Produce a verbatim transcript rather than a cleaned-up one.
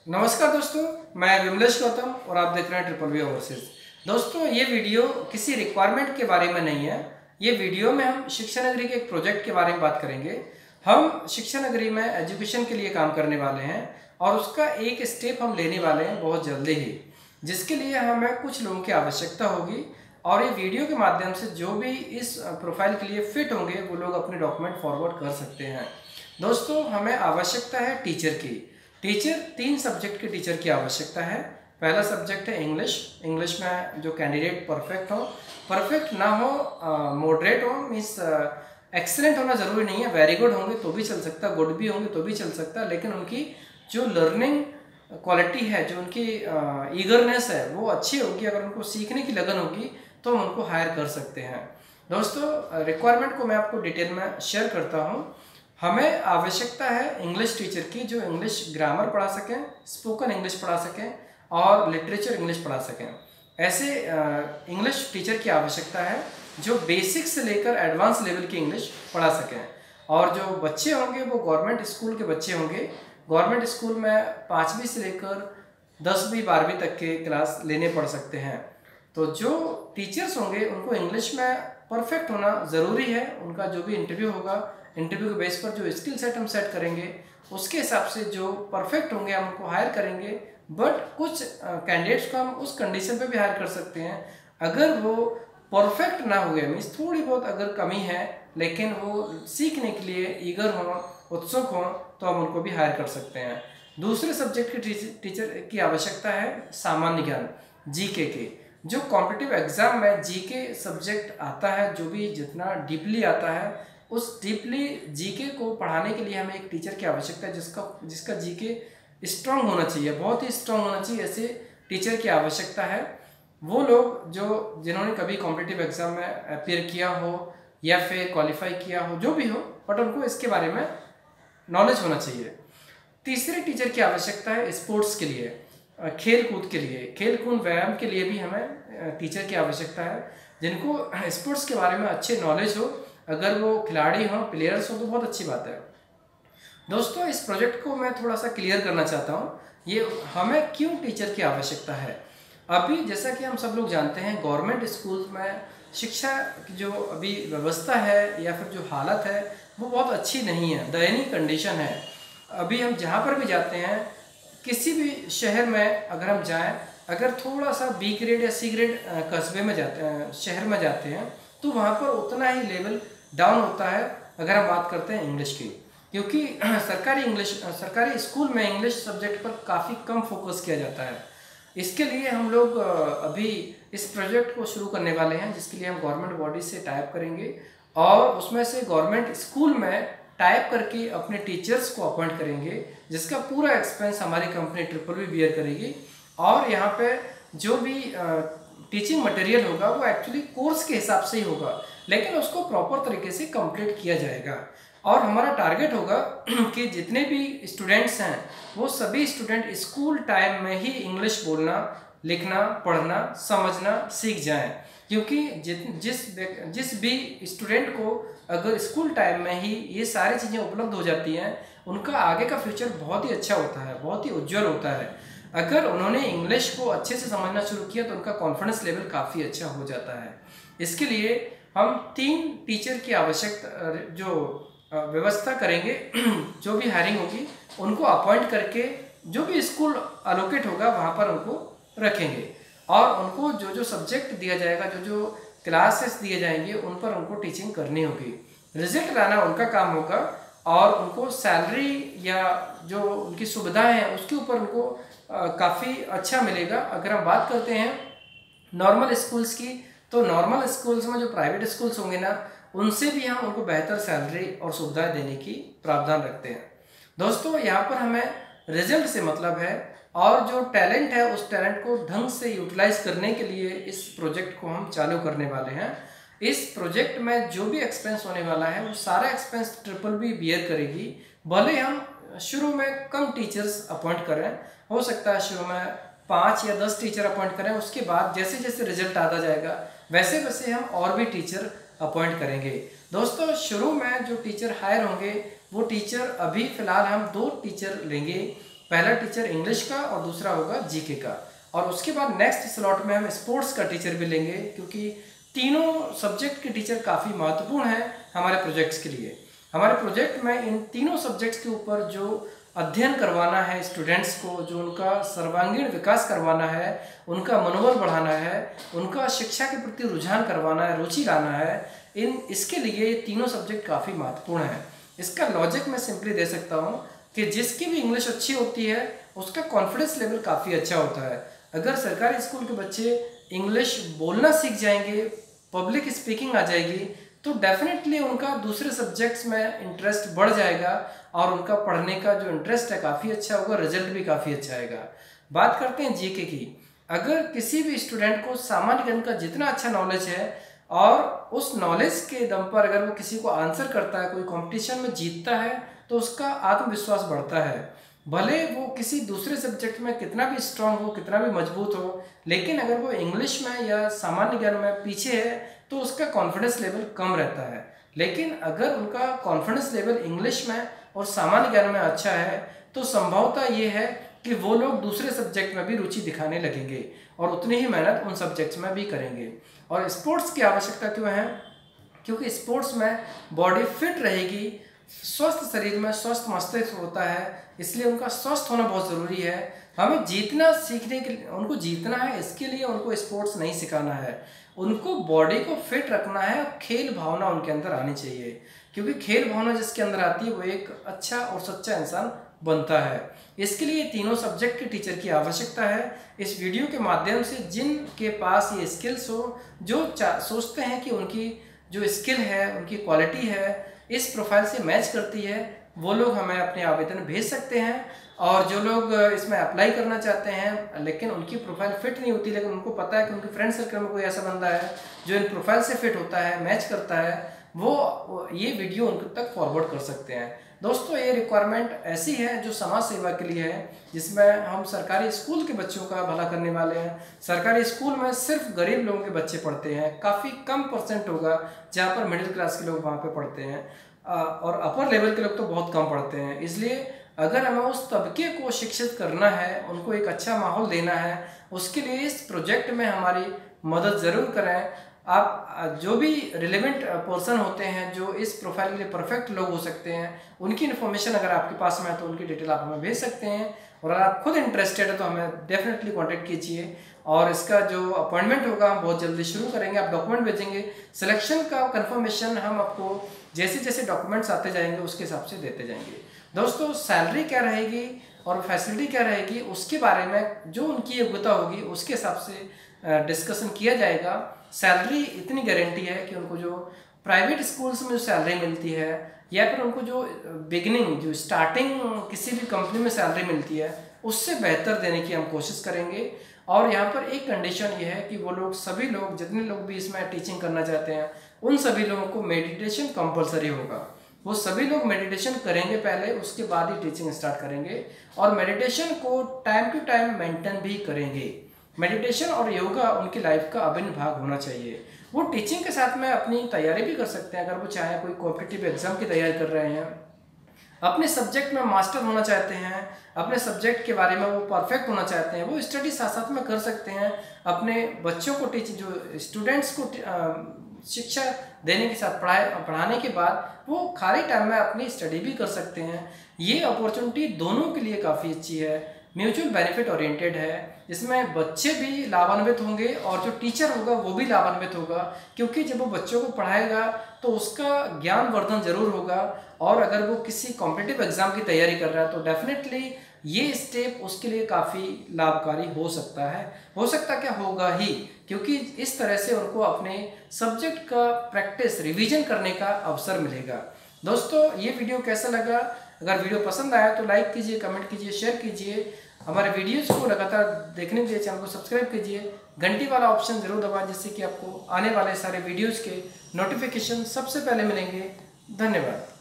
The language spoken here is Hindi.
नमस्कार दोस्तों, मैं विमलेश गौतम और आप देख रहे हैं ट्रिपल वी ओवरसीज। दोस्तों, ये वीडियो किसी रिक्वायरमेंट के बारे में नहीं है। ये वीडियो में हम शिक्षा नगरी के एक प्रोजेक्ट के बारे में बात करेंगे। हम शिक्षा नगरी में एजुकेशन के लिए काम करने वाले हैं और उसका एक स्टेप हम लेने वाले हैं बहुत जल्दी ही, जिसके लिए हमें कुछ लोगों की आवश्यकता होगी। और ये वीडियो के माध्यम से जो भी इस प्रोफाइल के लिए फिट होंगे वो लोग अपने डॉक्यूमेंट फॉरवर्ड कर सकते हैं। दोस्तों, हमें आवश्यकता है टीचर की। टीचर तीन सब्जेक्ट के टीचर की आवश्यकता है। पहला सब्जेक्ट है इंग्लिश। इंग्लिश में जो कैंडिडेट परफेक्ट हो, परफेक्ट ना हो, मॉडरेट हो, मीन्स एक्सीलेंट होना ज़रूरी नहीं है। वेरी गुड होंगे तो भी चल सकता, गुड भी होंगे तो भी चल सकता, लेकिन उनकी जो लर्निंग क्वालिटी है, जो उनकी ईगरनेस है वो अच्छी होगी। अगर उनको सीखने की लगन होगी तो हम उनको हायर कर सकते हैं। दोस्तों, रिक्वायरमेंट को मैं आपको डिटेल में शेयर करता हूँ। हमें आवश्यकता है इंग्लिश टीचर की, जो इंग्लिश ग्रामर पढ़ा सकें, स्पोकन इंग्लिश पढ़ा सकें और लिटरेचर इंग्लिश पढ़ा सकें। ऐसे इंग्लिश टीचर की आवश्यकता है जो बेसिक से लेकर एडवांस लेवल की इंग्लिश पढ़ा सकें। और जो बच्चे होंगे वो गवर्नमेंट स्कूल के बच्चे होंगे। गवर्नमेंट स्कूल में पाँचवीं से लेकर दसवीं बारहवीं तक के क्लास लेने पड़ सकते हैं। तो जो टीचर्स होंगे उनको इंग्लिश में परफेक्ट होना ज़रूरी है। उनका जो भी इंटरव्यू होगा, इंटरव्यू के बेस पर जो स्किल सेट हम सेट करेंगे उसके हिसाब से जो परफेक्ट होंगे हम उनको हायर करेंगे। बट कुछ कैंडिडेट्स को हम उस कंडीशन पे भी हायर कर सकते हैं, अगर वो परफेक्ट ना हुए, मीन्स थोड़ी बहुत अगर कमी है लेकिन वो सीखने के लिए ईगर हों, उत्सुक हों, तो हम उनको भी हायर कर सकते हैं। दूसरे सब्जेक्ट के टीचर की आवश्यकता है सामान्य ज्ञान, जीके के। जो कॉम्पिटिटिव एग्जाम में जीके सब्जेक्ट आता है, जो भी जितना डीपली आता है, उस डीपली जीके को पढ़ाने के लिए हमें एक टीचर की आवश्यकता है जिसका जिसका जीके स्ट्रांग होना चाहिए, बहुत ही स्ट्रांग होना चाहिए। ऐसे टीचर की आवश्यकता है। वो लोग जो जिन्होंने कभी कॉम्पिटिटिव एग्जाम में अपेयर किया हो या फिर क्वालिफाई किया हो, जो भी हो, बट उनको इसके बारे में नॉलेज होना चाहिए। तीसरे टीचर की आवश्यकता है स्पोर्ट्स के लिए, खेल कूद के लिए, खेल कूद व्यायाम के लिए भी हमें टीचर की आवश्यकता है जिनको स्पोर्ट्स के बारे में अच्छे नॉलेज हो। अगर वो खिलाड़ी हों, प्लेयर्स हों तो बहुत अच्छी बात है। दोस्तों, इस प्रोजेक्ट को मैं थोड़ा सा क्लियर करना चाहता हूँ, ये हमें क्यों टीचर की आवश्यकता है। अभी जैसा कि हम सब लोग जानते हैं, गवर्नमेंट स्कूल में शिक्षा की जो अभी व्यवस्था है या फिर जो हालत है वो बहुत अच्छी नहीं है, दयनीय कंडीशन है। अभी हम जहाँ पर भी जाते हैं, किसी भी शहर में अगर हम जाएँ, अगर थोड़ा सा बी ग्रेड या सी ग्रेड कस्बे में जाते हैं, शहर में जाते हैं, तो वहाँ पर उतना ही लेवल डाउन होता है अगर हम बात करते हैं इंग्लिश की। क्योंकि सरकारी इंग्लिश सरकारी स्कूल में इंग्लिश सब्जेक्ट पर काफ़ी कम फोकस किया जाता है। इसके लिए हम लोग अभी इस प्रोजेक्ट को शुरू करने वाले हैं, जिसके लिए हम गवर्नमेंट बॉडी से टाइप करेंगे और उसमें से गवर्नमेंट स्कूल में टाइप करके अपने टीचर्स को अपॉइंट करेंगे, जिसका पूरा एक्सपेंस हमारी कंपनी ट्रिपल वी बियर करेगी। और यहाँ पे जो भी टीचिंग मटेरियल होगा वो एक्चुअली कोर्स के हिसाब से ही होगा, लेकिन उसको प्रॉपर तरीके से कंप्लीट किया जाएगा। और हमारा टारगेट होगा कि जितने भी स्टूडेंट्स हैं वो सभी स्टूडेंट स्कूल टाइम में ही इंग्लिश बोलना, लिखना, पढ़ना, समझना सीख जाएं। क्योंकि जिस जिस भी स्टूडेंट को अगर स्कूल टाइम में ही ये सारी चीज़ें उपलब्ध हो जाती हैं, उनका आगे का फ्यूचर बहुत ही अच्छा होता है, बहुत ही उज्जवल होता है। अगर उन्होंने इंग्लिश को अच्छे से समझना शुरू किया तो उनका कॉन्फिडेंस लेवल काफ़ी अच्छा हो जाता है। इसके लिए हम तीन टीचर की आवश्यकता जो व्यवस्था करेंगे, जो भी हायरिंग होगी उनको अपॉइंट करके जो भी स्कूल अलोकेट होगा वहाँ पर उनको रखेंगे और उनको जो जो सब्जेक्ट दिया जाएगा, जो जो क्लासेस दिए जाएंगे, उन पर उनको टीचिंग करनी होगी। रिजल्ट लाना उनका काम होगा और उनको सैलरी या जो उनकी सुविधाएं हैं उसके ऊपर उनको काफ़ी अच्छा मिलेगा। अगर हम बात करते हैं नॉर्मल स्कूल्स की, तो नॉर्मल स्कूल्स में जो प्राइवेट स्कूल्स होंगे ना, उनसे भी हम उनको बेहतर सैलरी और सुविधाएं देने की प्रावधान रखते हैं। दोस्तों, यहाँ पर हमें रिजल्ट से मतलब है और जो टैलेंट है उस टैलेंट को ढंग से यूटिलाइज करने के लिए इस प्रोजेक्ट को हम चालू करने वाले हैं। इस प्रोजेक्ट में जो भी एक्सपेंस होने वाला है वो सारा एक्सपेंस ट्रिपल बी बियर करेगी। भले हम शुरू में कम टीचर्स अपॉइंट करें, हो सकता है शुरू में पाँच या दस टीचर अपॉइंट करें, उसके बाद जैसे जैसे रिजल्ट आता जाएगा वैसे वैसे हम और भी टीचर अपॉइंट करेंगे। दोस्तों, शुरू में जो टीचर हायर होंगे वो टीचर, अभी फ़िलहाल हम दो टीचर लेंगे। पहला टीचर इंग्लिश का और दूसरा होगा जीके का। और उसके बाद नेक्स्ट स्लॉट में हम स्पोर्ट्स का टीचर भी लेंगे, क्योंकि तीनों सब्जेक्ट के टीचर काफ़ी महत्वपूर्ण हैं हमारे प्रोजेक्ट्स के लिए। हमारे प्रोजेक्ट में इन तीनों सब्जेक्ट्स के ऊपर जो अध्ययन करवाना है स्टूडेंट्स को, जो उनका सर्वांगीण विकास करवाना है, उनका मनोबल बढ़ाना है, उनका शिक्षा के प्रति रुझान करवाना है, रुचि लाना है, इन इसके लिए ये तीनों सब्जेक्ट काफ़ी महत्वपूर्ण है। इसका लॉजिक मैं सिंपली दे सकता हूँ कि जिसकी भी इंग्लिश अच्छी होती है उसका कॉन्फिडेंस लेवल काफ़ी अच्छा होता है। अगर सरकारी स्कूल के बच्चे इंग्लिश बोलना सीख जाएंगे, पब्लिक स्पीकिंग आ जाएगी, तो डेफिनेटली उनका दूसरे सब्जेक्ट्स में इंटरेस्ट बढ़ जाएगा और उनका पढ़ने का जो इंटरेस्ट है काफ़ी अच्छा होगा, रिजल्ट भी काफ़ी अच्छा आएगा। बात करते हैं जीके की। अगर किसी भी स्टूडेंट को सामान्य ज्ञान का जितना अच्छा नॉलेज है और उस नॉलेज के दम पर अगर वो किसी को आंसर करता है, कोई कंपटीशन में जीतता है, तो उसका आत्मविश्वास बढ़ता है। भले वो किसी दूसरे सब्जेक्ट में कितना भी स्ट्रांग हो, कितना भी मजबूत हो, लेकिन अगर वो इंग्लिश में या सामान्य ज्ञान में पीछे है तो उसका कॉन्फिडेंस लेवल कम रहता है। लेकिन अगर उनका कॉन्फिडेंस लेवल इंग्लिश में और सामान्य ज्ञान में अच्छा है तो संभवतः ये है कि वो लोग दूसरे सब्जेक्ट में भी रुचि दिखाने लगेंगे और उतनी ही मेहनत उन सब्जेक्ट्स में भी करेंगे। और स्पोर्ट्स की आवश्यकता क्यों है? क्योंकि स्पोर्ट्स में बॉडी फिट रहेगी, स्वस्थ शरीर में स्वस्थ मस्तिष्क होता है, इसलिए उनका स्वस्थ होना बहुत ज़रूरी है। हमें जीतना सीखने के लिए, उनको जीतना है, इसके लिए उनको स्पोर्ट्स नहीं सिखाना है, उनको बॉडी को फिट रखना है और खेल भावना उनके अंदर आनी चाहिए। क्योंकि खेल भावना जिसके अंदर आती है वो एक अच्छा और सच्चा इंसान बनता है। इसके लिए तीनों सब्जेक्ट के टीचर की आवश्यकता है। इस वीडियो के माध्यम से जिनके पास ये स्किल्स हो, जो सोचते हैं कि उनकी जो स्किल है, उनकी क्वालिटी है, इस प्रोफाइल से मैच करती है, वो लोग हमें अपने आवेदन भेज सकते हैं। और जो लोग इसमें अप्लाई करना चाहते हैं लेकिन उनकी प्रोफाइल फिट नहीं होती, लेकिन उनको पता है कि उनके फ्रेंड सर्कल में कोई ऐसा बंदा है जो इन प्रोफाइल से फिट होता है, मैच करता है, वो ये वीडियो उन तक फॉरवर्ड कर सकते हैं। दोस्तों, ये रिक्वायरमेंट ऐसी है जो समाज सेवा के लिए है, जिसमें हम सरकारी स्कूल के बच्चों का भला करने वाले हैं। सरकारी स्कूल में सिर्फ गरीब लोगों के बच्चे पढ़ते हैं, काफ़ी कम परसेंट होगा जहाँ पर मिडिल क्लास के लोग वहाँ पे पढ़ते हैं, और अपर लेवल के लोग तो बहुत कम पढ़ते हैं। इसलिए अगर हमें उस तबके को शिक्षित करना है, उनको एक अच्छा माहौल देना है, उसके लिए इस प्रोजेक्ट में हमारी मदद ज़रूर करें। आप जो भी रिलेवेंट पर्सन होते हैं, जो इस प्रोफाइल के लिए परफेक्ट लोग हो सकते हैं, उनकी इन्फॉर्मेशन अगर आपके पास में है तो उनकी डिटेल आप हमें भेज सकते हैं। और अगर आप खुद इंटरेस्टेड है तो हमें डेफिनेटली कांटेक्ट कीजिए। और इसका जो अपॉइंटमेंट होगा हम बहुत जल्दी शुरू करेंगे। आप डॉक्यूमेंट भेजेंगे, सिलेक्शन का कंफर्मेशन हम आपको जैसे जैसे डॉक्यूमेंट्स आते जाएंगे उसके हिसाब से देते जाएंगे। दोस्तों, सैलरी क्या रहेगी और फैसिलिटी क्या रहेगी उसके बारे में जो उनकी योग्यता होगी उसके हिसाब से डिस्कशन किया जाएगा। सैलरी इतनी गारंटी है कि उनको जो प्राइवेट स्कूल्स में जो सैलरी मिलती है या फिर उनको जो बिगिनिंग जो स्टार्टिंग किसी भी कंपनी में सैलरी मिलती है उससे बेहतर देने की हम कोशिश करेंगे। और यहाँ पर एक कंडीशन ये है कि वो लोग सभी लोग जितने लोग भी इसमें टीचिंग करना चाहते हैं उन सभी लोगों को मेडिटेशन कंपलसरी होगा। वो सभी लोग मेडिटेशन करेंगे पहले, उसके बाद ही टीचिंग स्टार्ट करेंगे। और मेडिटेशन को टाइम टू टाइम मेंटेन भी करेंगे। मेडिटेशन और योगा उनकी लाइफ का अभिन्न भाग होना चाहिए। वो टीचिंग के साथ में अपनी तैयारी भी कर सकते हैं। अगर वो चाहे कोई कॉम्पिटिटिव एग्जाम की तैयारी कर रहे हैं, अपने सब्जेक्ट में मास्टर होना चाहते हैं, अपने सब्जेक्ट के बारे में वो परफेक्ट होना चाहते हैं, वो स्टडी साथ साथ में कर सकते हैं। अपने बच्चों को टीच जो स्टूडेंट्स को शिक्षा देने के साथ पढ़ाए पढ़ाने के बाद वो खाली टाइम में अपनी स्टडी भी कर सकते हैं। ये अपॉर्चुनिटी दोनों के लिए काफ़ी अच्छी है, म्यूचुअल बेनिफिट ओरिएंटेड है। इसमें बच्चे भी लाभान्वित होंगे और जो टीचर होगा वो भी लाभान्वित होगा, क्योंकि जब वो बच्चों को पढ़ाएगा तो उसका ज्ञान वर्धन जरूर होगा। और अगर वो किसी कॉम्पिटिटिव एग्जाम की तैयारी कर रहा है तो डेफिनेटली ये स्टेप उसके लिए काफ़ी लाभकारी हो सकता है। हो सकता क्या होगा ही, क्योंकि इस तरह से उनको अपने सब्जेक्ट का प्रैक्टिस रिवीजन करने का अवसर मिलेगा। दोस्तों, ये वीडियो कैसा लगा? अगर वीडियो पसंद आया तो लाइक कीजिए, कमेंट कीजिए, शेयर कीजिए। हमारे वीडियोज़ को लगातार देखने के लिए चैनल को सब्सक्राइब कीजिए। घंटी वाला ऑप्शन जरूर दबाएं जिससे कि आपको आने वाले सारे वीडियोज़ के नोटिफिकेशन सबसे पहले मिलेंगे। धन्यवाद।